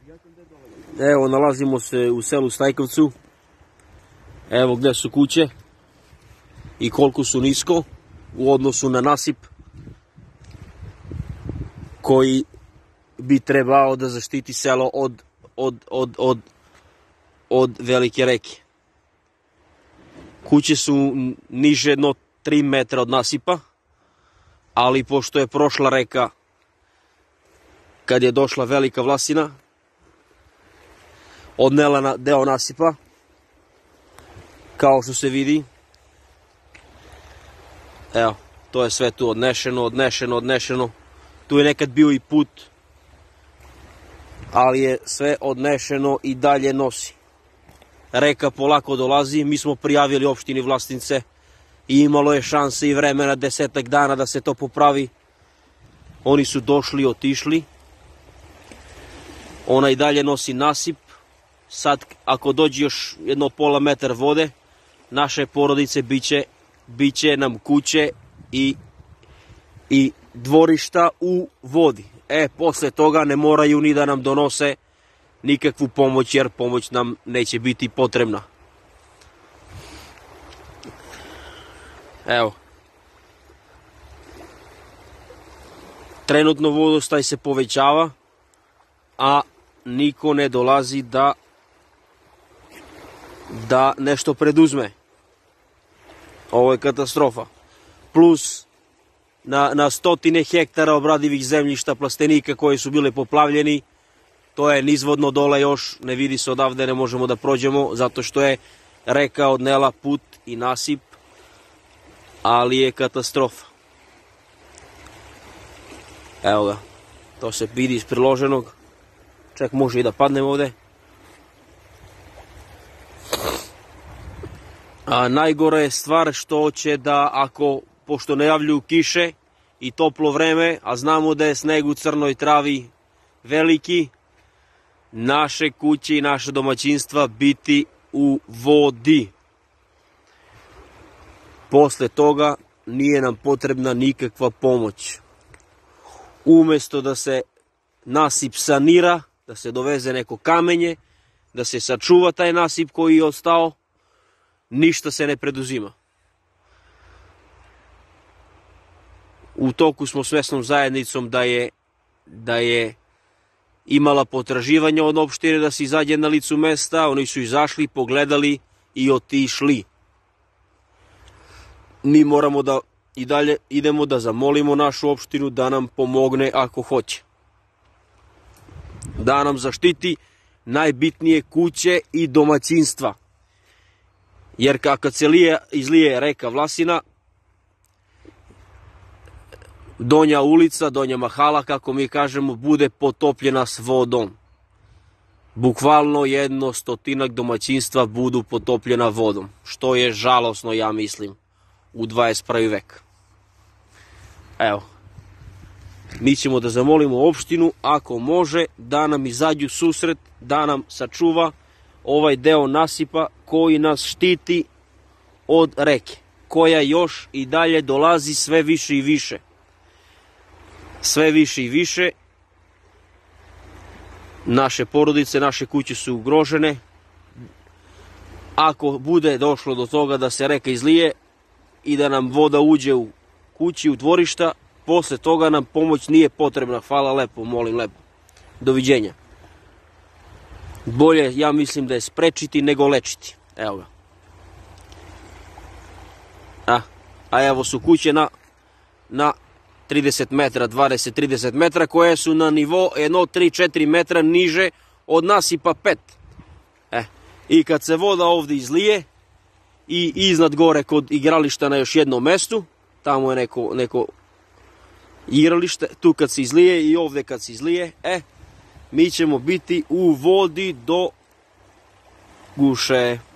Evo, nalazimo se u selu Stajkovcu. Evo gdje su kuće i koliko su nisko u odnosu na nasip koji bi trebao da zaštiti selo od velike reke. Kuće su niže jedno 3 metra od nasipa, ali pošto je prošla reka kad je došla velika Vlasina, odnela na deo nasipa, kao što se vidi. Evo, to je sve tu odnešeno. Tu je nekad bio i put, ali je sve odnešeno i dalje nosi. Reka polako dolazi, mi smo prijavili opštini Vlasince i imalo je šanse i vremena 10 dana da se to popravi. Oni su došli i otišli. Ona i dalje nosi nasip. Sad, ako dođe još jedno pola metar vode, naše porodice biće nam kuće i dvorišta u vodi. Posle toga ne moraju ni da nam donose nikakvu pomoć, jer pomoć nam neće biti potrebna. Evo. Trenutno vodostaj se povećava, a niko ne dolazi da nešto preduzme. Ovo je katastrofa. Plus na stotine hektara obradivih zemljišta plastenika koji su bile poplavljeni. To je nizvodno dole još, ne vidi se odavde, ne možemo da prođemo, zato što je reka odnela put i nasip, ali je katastrofa. Evo ga, to se vidi iz priloženog. Čak može i da padnem ovde. A najgore je stvar što će da, pošto najavljuju kiše i toplo vreme, a znamo da je sneg u crnoj travi veliki, naše kuće i naše domaćinstva biti u vodi. Posle toga nije nam potrebna nikakva pomoć. Umesto da se nasip sanira, da se doveze neko kamenje, da se sačuva taj nasip koji je ostao, ništa se ne preduzima. U toku smo s mesnom zajednicom da je imala potraživanja od opštine da se izađe na licu mesta, oni su izašli, pogledali i otišli. Mi moramo da i dalje idemo da zamolimo našu opštinu da nam pomogne ako hoće. Da nam zaštiti najbitnije kuće i domaćinstva. Jer kad se izlije reka Vlasina, donja ulica, donja mahala, kako mi kažemo, bude potopljena s vodom. Bukvalno 100 domaćinstva budu potopljena vodom, što je žalosno, ja mislim, u 21. vek. Evo, mi ćemo da zamolimo opštinu, ako može, da nam izađu susret, da nam sačuva ovaj deo nasipa koji nas štiti od reke, koja još i dalje dolazi sve više i više. Sve više i više. Naše porodice, naše kuće su ugrožene. Ako bude došlo do toga da se reka izlije i da nam voda uđe u kući, u dvorišta, posle toga nam pomoć nije potrebna. Hvala lepo, molim lepo. Doviđenja. Bolje, ja mislim da je sprečiti nego lečiti. Evo ga. A evo su kuće na 30 metra, 20-30 metra, koje su na nivo 1-3-4 metra niže od nasipa 5. I kad se voda ovde izlije i iznad gore kod igrališta na još jednom mestu, tamo je neko igralište, tu kad se izlije i ovde kad se izlije, mi ćemo biti u vodi do guše.